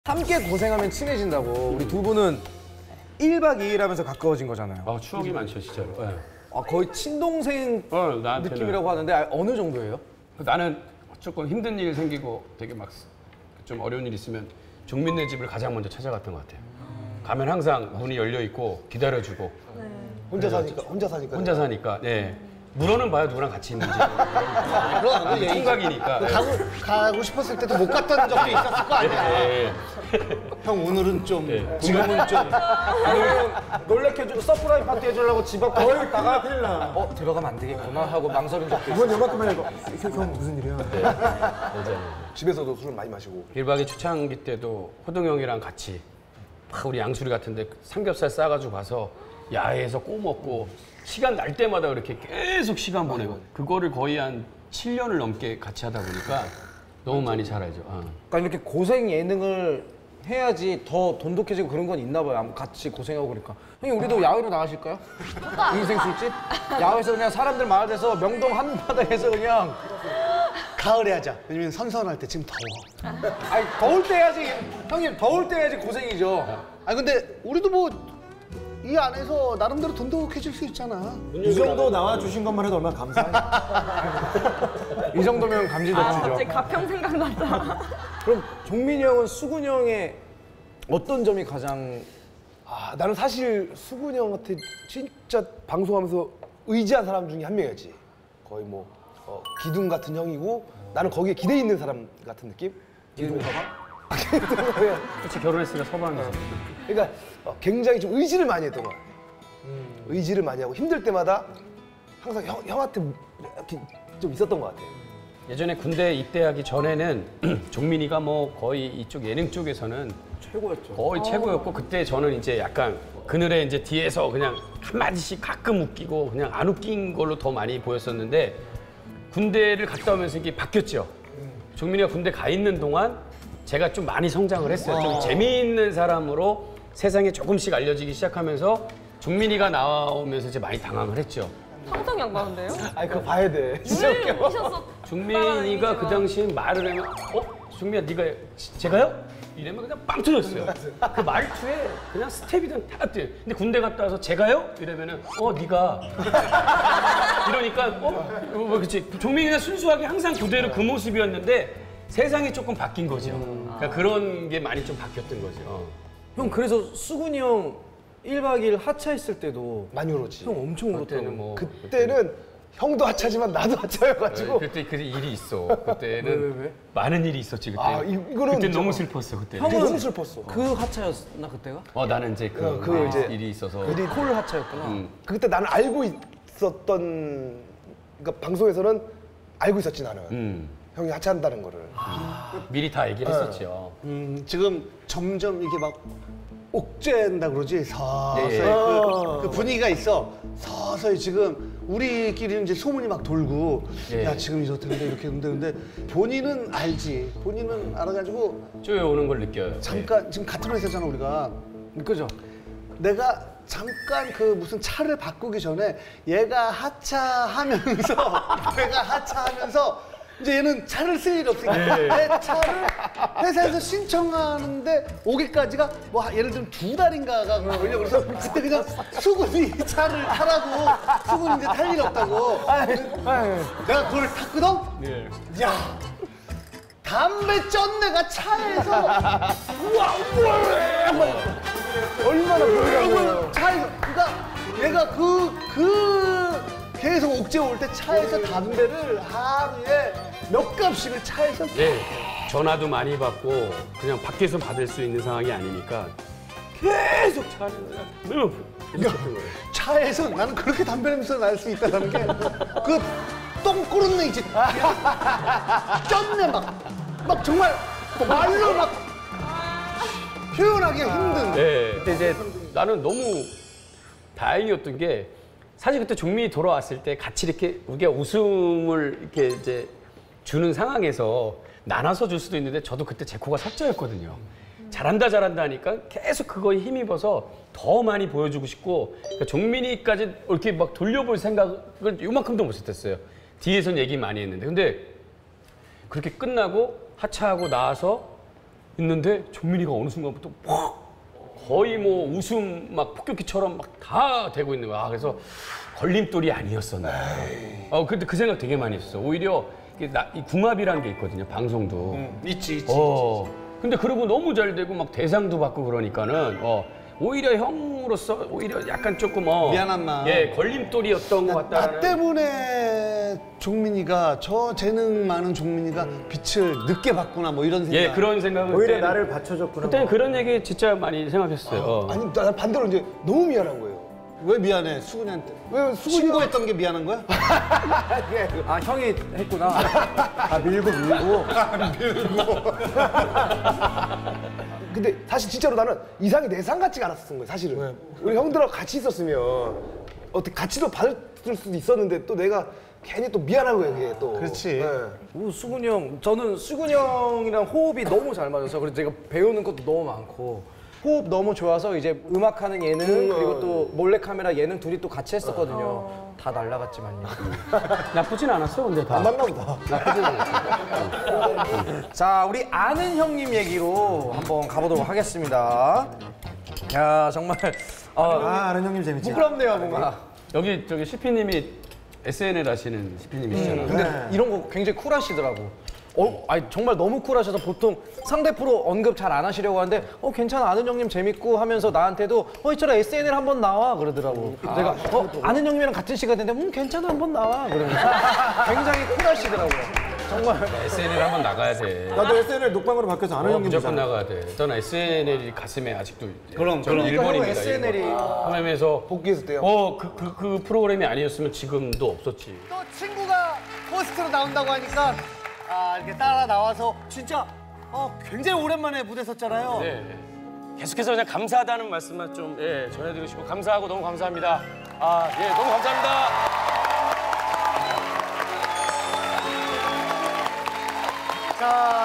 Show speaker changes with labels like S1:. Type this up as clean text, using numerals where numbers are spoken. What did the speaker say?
S1: 함께 고생하면 친해진다고. 우리 두 분은 1박 2일 하면서 가까워진 거잖아요.
S2: 추억이 많죠, 진짜로. 네.
S1: 거의 친동생 느낌이라고 하는데 어느 정도예요?
S2: 나는 조금 힘든 일 생기고 되게 막 좀 어려운 일 있으면 종민네 집을 가장 먼저 찾아갔던 것 같아요. 가면 항상 문이 열려 있고 기다려주고.
S3: 네.
S4: 혼자 사니까.
S2: 혼자 사니까. 네. 물어는 봐요, 누구랑 같이 있는지. 총각이니까.
S4: 가고 싶었을 때도 못 갔던 적도 있었을 거 아니야.
S2: 네.
S4: 형 오늘은 좀
S1: 지금은 좀 놀래켜주고 서프라이즈 파티 해주려고 집 앞 거의 있다가 큰일 나. 들어가면 안 되겠구나 하고 망설인 적도 있어요.
S4: 이번 연말만 해도 형 무슨 일이야?
S2: 맞아요.
S4: 집에서도 술을 많이 마시고.
S2: 1박 2일 초창기 때도 호동 형이랑 같이 막 우리 양수리 같은데 삼겹살 싸가지고 가서 야외에서 꼬 먹고 시간 날 때마다 그렇게 계속 시간 보내고 그거를 거의 한 7년을 넘게 같이 하다 보니까 너무 많이 잘 알죠.
S1: 그러니까 이렇게 고생 예능을 해야지 더 돈독해지고 그런 건 있나 봐요. 같이 고생하고 그러니까. 형님 우리도 야외로 나가실까요? 인생 술집? 야외에서 그냥 사람들 많은 데서 명동 한바닥에서 그냥
S4: 가을에 하자. 왜냐면 선선할 때 지금 더워.
S1: 아니 더울 때 해야지. 형님 더울 때 해야지 고생이죠.
S4: 아니 근데 우리도 뭐 이 안에서 나름대로 돈독해질 수 있잖아.
S5: 이 정도 나와주신 것만 해도 얼마나 감사해요.
S1: 이 정도면 감지덕지죠.
S3: 갑자기 가평 생각났다.
S1: 그럼 종민이 형은 수근이 형의 어떤 점이 가장
S4: 나는 사실 수근이 형한테 진짜 방송하면서 의지한 사람 중에 한 명이었지. 거의 뭐 기둥 같은 형이고 나는 거기에 기대 있는 사람 같은 느낌?
S1: 기둥 서방?
S2: 그렇지, 결혼했으니까 서방이죠.
S4: 그러니까 굉장히 좀 의지를 많이 했던 거야. 의지를 많이 하고 힘들 때마다 항상 형한테 이렇게 좀 있었던 것 같아.
S2: 예전에 군대 입대하기 전에는 종민이가 뭐 거의 이쪽 예능 쪽에서는
S1: 최고였죠.
S2: 거의 최고였고 그때 저는 이제 약간 그늘에 이제 뒤에서 그냥 한마디씩 가끔 웃기고 그냥 안 웃긴 걸로 더 많이 보였었는데 군대를 갔다 오면서 이게 바뀌었죠. 종민이가 군대 가 있는 동안 제가 좀 많이 성장을 했어요. 좀 재미있는 사람으로 세상에 조금씩 알려지기 시작하면서 종민이가 나오면서 이제 많이 당황을 했죠.
S3: 성성 양반인데요?
S4: 아니 그거 봐야 돼. 진짜 웃겨.
S3: 미쳤어.
S2: 종민이가 그 당시에 말을 하면 종민아 네가 제가요? 이러면 그냥 빵 터졌어요. 그 말투에 그냥 스텝이든 다 뛰어요. 근데 군대 갔다 와서 제가요? 이러면은 네가 이러니까 그렇지. 종민이가 순수하게 항상 그대로 그 모습이었는데 세상이 조금 바뀐 거죠. 그러니까 그런 게 많이 좀 바뀌었던 거죠.
S1: 형 그래서 수근이 형 1박 2일 하차했을 때도
S4: 많이 울었지.
S1: 형 엄청
S2: 그때는
S1: 울었다고.
S2: 뭐
S4: 그때는 형도 하차지만 나도 하차여가지고.
S2: 그때 그 일이 있어. 그때는
S1: 왜?
S2: 많은 일이 있었지 그때.
S4: 이거는
S2: 그때
S4: 진짜
S2: 너무 슬펐어 그때.
S1: 형은
S4: 너무 슬펐어.
S1: 그 하차였나 그때가?
S2: 나는 이제
S4: 그 이제
S2: 일이 있어서.
S1: 콜 하차였구나.
S4: 그때 나는 알고 있었던, 그러니까 방송에서는 알고 있었지 나는. 형이 하차한다는 거를.
S2: 미리 다 얘기를 했었죠.
S6: 지금 점점 이게 막 옥죄한다 그러지 서서히
S2: 예.
S6: 그 분위기가 있어. 서서히 지금 우리끼리는 이제 소문이 막 돌고
S2: 예.
S6: 야 지금 이렇다는데 이렇게 했는데 본인은 알지. 본인은 알아가지고
S2: 쪼여오는 걸 느껴요.
S6: 잠깐 지금 같은 회사잖아 우리가.
S1: 그죠?
S6: 내가 잠깐 그 무슨 차를 바꾸기 전에 얘가 하차하면서 내가 하차하면서 이제 얘는 차를 쓸 일이 없으니까 내 차를 회사에서 신청하는데 오기까지가 뭐 예를 들면 2달인가가 걸려. 그래서 그때 그냥 수근이 차를 타라고 수근이 이제 탈 일이 없다고 내가 그걸 탔거든? 야 담배 쩐내가 차에서 우와
S4: 얼마나 보이라고.
S6: 차에서 그러니까 얘가 계속 옥죄 올 때 차에서 담배를 하루에 몇 갑씩을 차에서
S2: 네. 전화도 많이 받고 그냥 밖에서 받을 수 있는 상황이 아니니까 계속 차를 그냥
S6: 차에서 나는 그렇게 담배 냄새 날 수 있다는 게 그 똥꾸른내 있지 쩐내 막 정말 말로 막 표현하기가 힘든.
S2: 네. 근데 이제 나는 너무 다행이었던 게 사실 그때 종민이 돌아왔을 때 같이 이렇게 우리가 웃음을 이렇게 이제 주는 상황에서 나눠서 줄 수도 있는데 저도 그때 제 코가 석자였거든요. 잘한다 하니까 계속 그거에 힘입어서 더 많이 보여주고 싶고 그러니까 종민이까지 이렇게 막 돌려볼 생각을 요만큼도 못했어요. 뒤에선 얘기 많이 했는데 근데 그렇게 끝나고 하차하고 나와서 있는데 종민이가 어느 순간부터 확 거의 뭐 웃음 막 폭격기처럼 막 다 되고 있는 거야. 그래서 걸림돌이 아니었었나. 근데 그 생각 되게 많이 했어. 오히려 이 궁합이라는 게 있거든요. 방송도.
S6: 있지.
S2: 근데 그러고 너무 잘 되고 막 대상도 받고 그러니까는 오히려 형으로서 오히려 약간 조금
S6: 미안한 마음.
S2: 걸림돌이었던 것
S6: 나
S2: 같다는.
S6: 때문에 종민이가 저 재능 많은 종민이가 빛을 늦게 봤구나 뭐 이런 생각.
S2: 그런 생각을
S5: 오히려
S2: 그때는-
S5: 나를 받쳐줬구나.
S2: 그때는 그런 얘기 진짜 많이 생각했어요.
S4: 아니 나 반대로 이제 너무 미안한 거예요.
S6: 왜 미안해 수근이한테?
S4: 왜 수근이가
S6: 신고했던 게 미안한 거야?
S1: 아 형이 했구나.
S5: 다 밀고.
S4: 근데 사실 진짜로 나는 이상이 내 상 같지가 않았었던 거예요, 사실은. 우리 형들하고 같이 있었으면 어떻게 같이도 받을 수도 있었는데 또 내가 괜히 또 미안한 거예요, 그게 또.
S6: 그렇지.
S1: 수근이 형, 저는 수근이 형이랑 호흡이 너무 잘 맞아서 그래서 제가 배우는 것도 너무 많고 호흡 너무 좋아서 이제 음악하는 예능 그리고 또 몰래카메라 예능 둘이 또 같이 했었거든요. 다 날라갔지만요.
S2: 나쁘진 않았어, 근데 다.
S4: 안 맞나 보다.
S2: 나쁘진 않았어.
S1: 자, 우리 아는 형님 얘기로 한번 가보도록 하겠습니다. 야, 정말
S5: 아는 형님 재밌지.
S1: 부끄럽네요, 뭔가.
S2: 여기 저기 CP님이 SNL 하시는 CP님이시잖아.
S1: 근데 이런 거 굉장히 쿨하시더라고. 아니 정말 너무 쿨하셔서 보통 상대 프로 언급 잘 안 하시려고 하는데 괜찮아 아는 형님 재밌고 하면서 나한테도 이처럼 SNL 한번 나와 그러더라고. 내가 아는 형님이랑 같은 시간인데 괜찮아 한번 나와 그러면서 굉장히 쿨하시더라고요. 정말
S2: SNL 한번 나가야 돼.
S5: 나도 SNL 녹방으로 바뀌어서 아는 형님
S2: 무조건
S5: 보잖아.
S2: 나가야 돼. 저는 SNL이 가슴에 아직도
S6: 그럼.
S2: 저는 일본입니다.
S1: SNL이
S2: 하면서
S4: 복귀했을 때요.
S2: 그 프로그램이 아니었으면 지금도 없었지.
S6: 또 친구가 호스트로 나온다고 하니까 이렇게 따라 나와서 진짜 굉장히 오랜만에 무대 섰잖아요.
S2: 네. 계속해서 그냥 감사하다는 말씀만 좀 전해드리고 싶고 감사하고 너무 감사합니다. 너무 감사합니다.
S6: 자,